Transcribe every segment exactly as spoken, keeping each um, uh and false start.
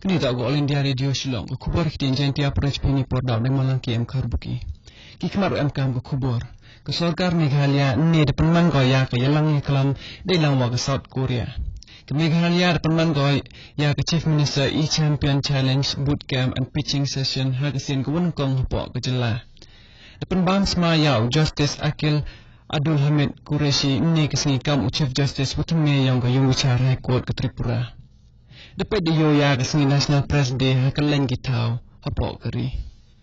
Kini tak go All India Radio Shillong ko khubor kitin jantia prech pini por daw nang malang ki em karbuki. Ki kemar em kam ko khubor. Ke sarkar Meghalaya ni de penman ko ya ke yalang kelam de lang wa ke South Korea. Ke Meghalaya de penman ko ya ke Chief Minister E Champion Challenge Boot Camp and Pitching Session ha ke sin ko won kong po ke jela. De penban sma ya Justice Akil Abdul Hamid Qureshi ni ke singi kam Chief Justice Putume yang ko yung Uchar High Court ke Tripura. Dapat dia ya ke sini National Press Day akan lagi tahu apa keri.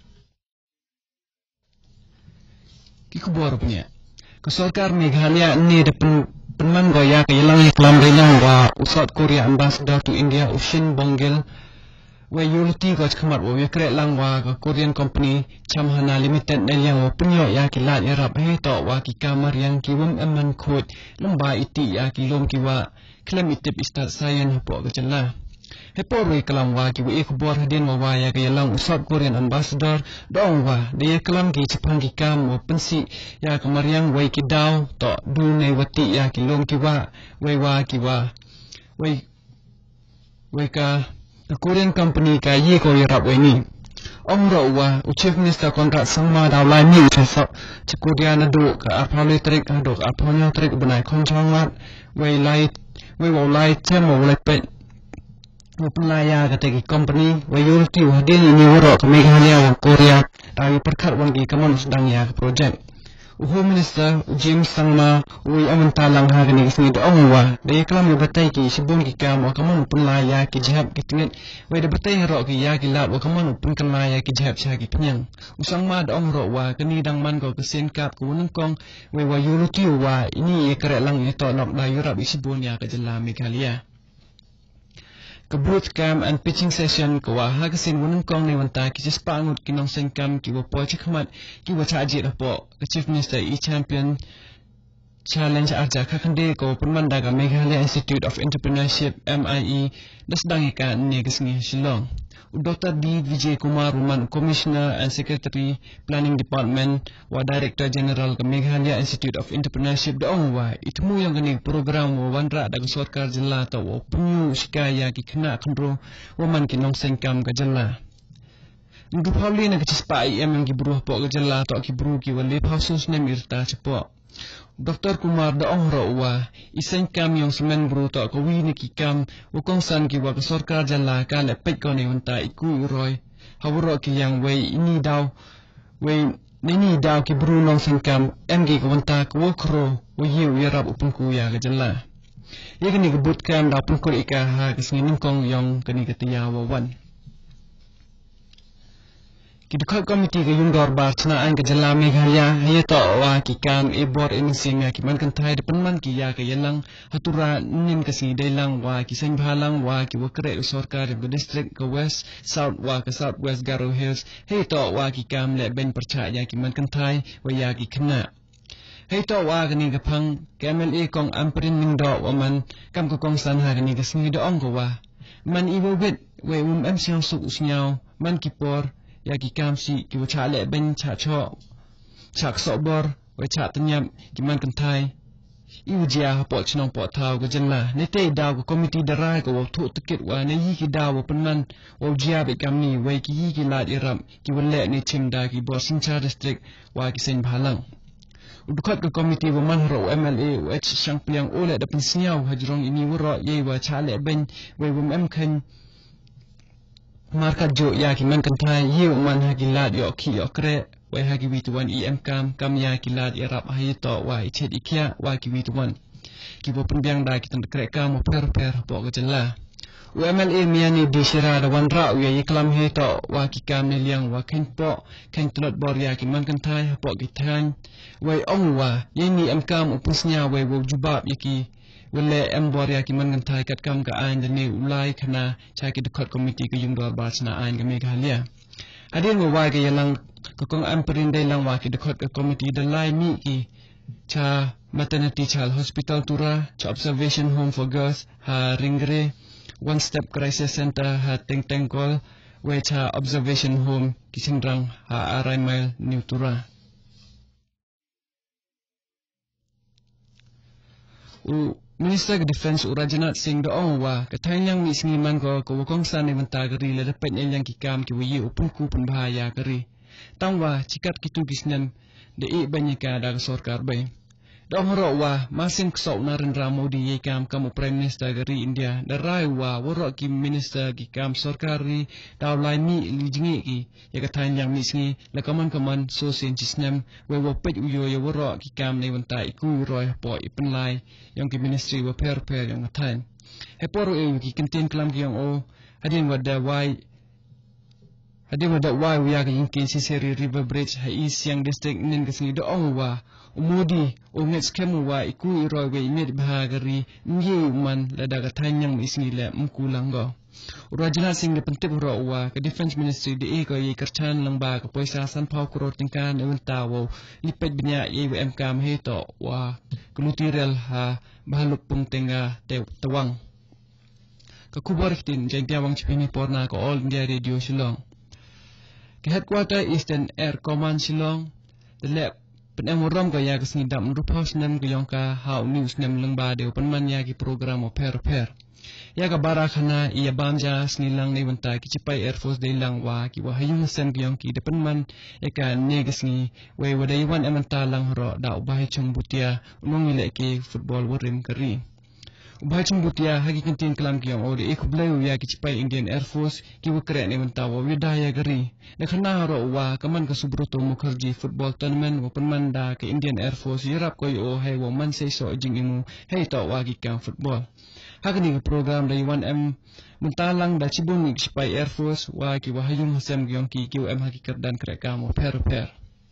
Kita baru punya. Kesorkar Meghalaya ni depan penman goya ke yalang iklam relang wa South Korea Ambassador to India Ushin Bongil. Wa yulti goj kemar wa kre lang wa ke Korean Company Chamhana Limited dan yang wa penyo ya ki lat Arab he to wa ki kamar yang ki wam aman khot lamba iti ya ki lom ki wa klaim itip istat sayan po ke jela. Hepo rui kelam wa ki wei khubor hadin wa wa ya ke yalang South Korean Ambassador dong wa dia kelam ki Jepang ki kam wa pensi ya kamar yang wei ki daw to du nei wati ya ki lom ki wa wei wa ki wa wei wei ka the Korean company ka ye ko yarap wei ni ong ro wa Chief Minister kontrak sangma daw lai ni che so che Korea na do ka apolitrik ka do apolitrik benai konjangat wei lai wei wa lai tem wa lai pe Pelaya kata company wayulti wadin ini waro ke Meghalaya wa Korea dari perkat wangi kaman sedang ya projek. Home Minister James Sangma wi aman talang ha kini sini doong wa daya kelam batai ki sibun ki kam wa kaman pelaya ki jihab ki tingit wai da batai ro ki ya ki lat wa kaman pun kelaya ki jihab sha ki penyang. Usang ma doong ro wa kini dang man ko kesen kap ku nengkong wai wayulti wa ini kerek lang itu nok dayu rap isibun ya ke jela Meghalaya. Ke boot camp and pitching session ko wa ha kasin wonong kong ne wanta ki sis pangut ki nong sen kam ki wo po chikmat ki wo cha ji po ke Chief Minister E Champion Challenge arja khakande ko punman daga Meghalaya Institute of Entrepreneurship M I E dasdang ikan ne kesingi Shillong. Doctor D Vijay Kumar Ruman Commissioner and Secretary Planning Department wa Director General ke Meghalaya Institute of Entrepreneurship daong wa itmu yang gani program wa wanra daga sarkar jela ta wa punyu sikaya ki kena kandro wa man ki nong sengkam ka jela. Ndu pawli na kichispa I M yang gibruh po ka jela ta ki bru ki wali pausus nem irta cepo. Doctor Kumar daong ro wa isen kam yang semen bru to ko wi ni ki kam wa kong san ki wa ka sarkar jala ka le pet ko ne unta iku roy hawro ki yang wei ini daw wei ni daw ki bru nong sen kam em gi ko unta ko kro wa yiu yarab upun ku ya ka jala ye kini ke boot camp da pun ko ika ha ki singin kong yang kini ketia wa wan Kidukak komiti ke yung dorbar cenaan ke jela Meghalaya haya to wa ki kam e bor in singa ki man kan thai depan man ki ya ke yelang hatura nin ke si delang wa ki sen bhalang wa ki wakre sarkar ke district ke west south wa ke south west Garo Hills haya to wa ki kam le ben percha ya ki man kan thai wa ya ki kena haya to wa ke ni ke phang ke M L A kong amprin ning do wa man kam ko kong san ha ke ni ke singi do ong ko wa man iwo wit we um am siang su usnyao man ki por ya ki kam si ki wacha le ben cha cho chak sobor wa cha tanyam ki man kan thai i wujia po chnong po thau ko jenla ne te daw ko committee darai ko thu tikit wa ne yi ki daw penman wa wujia be kam ni wai ki yi ki lat iram ki wale ni chimda ki bo sincha district wa ki sen bhalang udukhat ko committee wa man ro M L A wa chang piang ole da pensiau hajrong ini wuro ye wa cha le ben wai wum am khan Markat jo ya ki man kan thai yiu man ha ki lat yo ki yo kre wai ha ki wi tuan E M kam kam ya ki lat yarap ha to wa i chet ikia wa ki wi tuan ki bo penbiang da ki tan kre kam mo per per po ko jela U M L A miani di sira da wan ra wi iklam he to wa ki kam ne liang wa ken po ken tlot bor ya ki man kan thai po ki than wai ong wa ye ni em kam upusnya wai wo jubab yaki wala em bor ya ki man kan thai kat kam ka ain de ne ulai khana cha ki dukhat committee ki yung dor ba chna ain ga Meghalaya adin wa wa ge yalang ko kong am perin dai lang wa ki dukhat ka committee de lai mi ki cha maternity child hospital tura cha observation home for girls ha ringre one step crisis center ha teng tengkol we cha observation home ki sindrang ha arai mile new tura u Minister ke Defense Rajnath Singh doong wa katanyang mi singiman ko ko kongsan ni mentagari le dapat yang kikam ki wi upun ku pun bahaya kari tangwa cikat kitu gisnem de i banyaka da sarkar bai doong ro wa masing ksau Narendra Modi ye kam kamu Prime Minister gari India da rai wa woro ki minister ki kam sarkari daw lai mi lijingi ki ya katanyang mi singi la kaman kaman so sen cisnem we wo pet uyo ya woro ki kam nei wanta iku roi po ipen lai yang ki ministry wa per per yang athan he poro e ki kentin klam ki yang o hadin wada wai hadin wada wai wiya ki ki siseri river bridge ha is yang district nin kesini doong wa umudi unget skemu wa iku iroi we imet bahagari ngi man lada katanyang isngi le mkulanggo Rajnath Singh de pentip ro wa ke defense ministry de e ko ye kerchan lang ba ka poisa san pau kro tingkan e tawo lipet benya ye M K he to wa kulutirel ha bahaluk pung tenga te tawang ka kubar tin jeng tiawang chipini porna ko all India radio Shillong ke headquarter Eastern Air Command Shillong the lab Penemuram gaya kesini dam rupaus nem gayongka how news nem lengba de penman ya ki program o per per ya ka barakana iya banja snilang ni wanta ki cipai Air Force de lang wa ki wa hayung sen gayong ki de penman e ka negesni we wadai wan emanta lang ro da ubai chung butia unong ile ki football warim kari ubai chung butia hagi kentin kelam ki o de e kublai ya ki cipai Indian Air Force ki wa kre ni wanta wa widaya gari de khana ro wa kaman ka Subroto Mukherjee football tournament wa penman da ke Indian Air Force yirap ko yo hay wa man sei so jing imu hay to wa ki kam football hagni program da one M muntalang da cibun ni cipai Air Force wa ki wa hayung hasem gyong ki Q M hakikat dan kre kam per per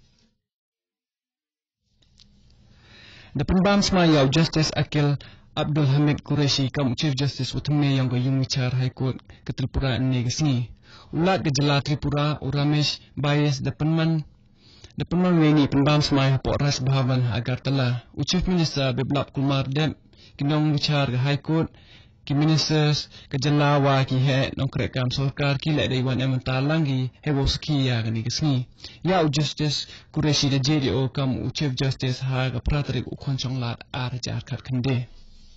da penbam smaya Justice Akil Abdul Hamid Qureshi kam Chief Justice utme yang go yung wichar High Court ke Tripura ni gesni ulat ke jela Tripura Uramesh Bayes da penman da penman weni penbam smaya po ras bahaban agar telah Chief Minister Biplab Kumar Deb kinong wichar ke High Court ki ministers ke jela wa ki he nong krek kam sarkar ki le dai wan em talang ki he wo ski ya ni gesni ya Justice Qureshi da J D O kam Chief Justice ha ga pratrik u khonchong lat ar jar khat khande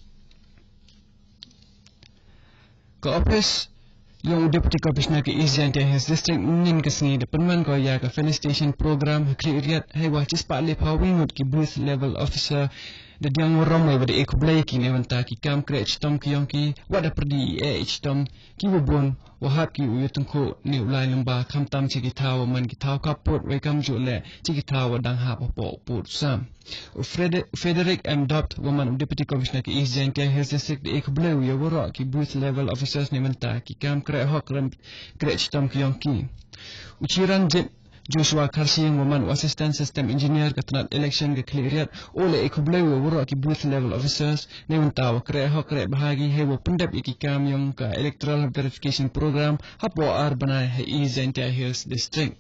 Ka office yung Deputy Commissioner ke East Jaya His District nin kesni de penman ko ya ka felicitation program kriat hay wa cis pa le pawingot ki booth level officer de diang romai bade ek blai ki ne wanta ki kam kre chtom ki yong ki wada perdi e chtom ki wobon wa hap ki uyutun ko ni ulai lamba kam tam chi ki taw man ki taw ka pot we kam ju le chi ki taw dang ha po put sam Frederick M. Dopt woman Deputy Commissioner ke East Jaya His District de ek blai ya wora ki booth level officers ne wanta ki kam kre hok ram kre chtom ki yong ki uchiran jet Joshua Karsing woman assistant system engineer katnat election ke clearat ole ikublai woro ki booth level officers ne untaw kre ho kre bahagi hewo pendap ikikam yung ka electoral verification program hapo arbana he Jaya Hills district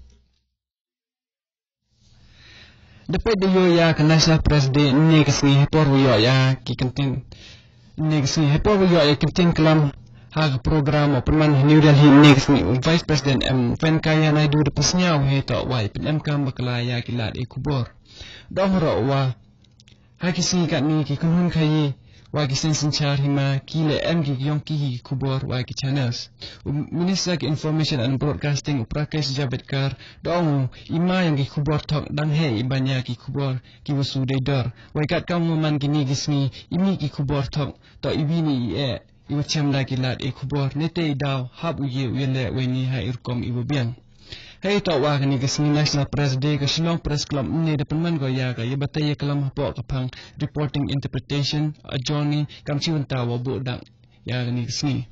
dapat yo ya kanasa president ni kesni hepor yo ya ki kentin ni kesni hepor yo ya kentin kelam Hag program o perman New Delhi next ni Vice President M Venkaiah Naidu de pesnyau he to wai pen kam baklaya kilat e kubor dong ro wa ha kisi kat ni ki kunhun khai wa ki sen sinchar hima ki le M ki yong ki kubor wa ki channels Minister ke Information and Broadcasting Prakash Javadekar dong ima yang ki kubor tok dang he ibanya ki kubor ki wasu de dor wa kat kam man ki ni gismi imi ki kubor tok to ibini e iwa cem lagi lat e kubor nete daw hab uye uyele weni ha irkom iwa biang hey to wa ni gesni National Press Day ke Shillong Press Club ni de penman go ya ga yebata ye kalam hapo kapang reporting interpretation a journey kam chiun ta wa bu dang ya ni gesni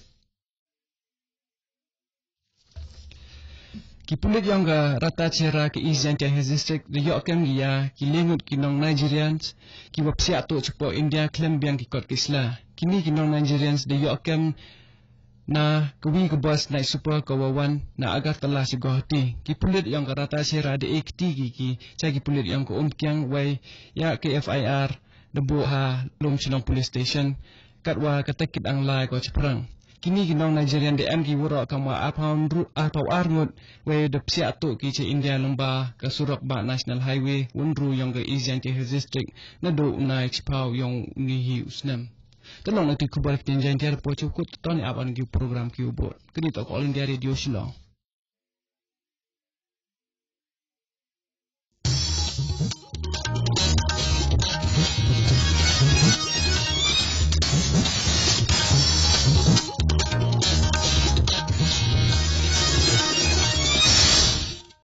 ki pulit yang ga rata chera ke East Jaya Hills District de yo kem ya ki lengut ki nong Nigerians ki wapsia to chupo India klem biang ki kot kisla kini kinong Nigerians de yo kem na kawi ke bus naik super kawawan na agar telah si gohati ki pulit yang rata chera de ekti ki ki cha ki pulit yang ko umkyang wai ya K F I R de bo ha lom Shillong police station katwa katekit ang lai ko chaprang kini ginong Nigerian D M ki wura kama apaun ru atau arngut we de psia tu ki che India lomba ke Surak ba National Highway wunru yang ke Isian ke district na do unai chipau yang ngihi usnam tolong nanti kubar tinjan tiar po chukut toni aban ki program ki ubot kini to All India Radio Shillong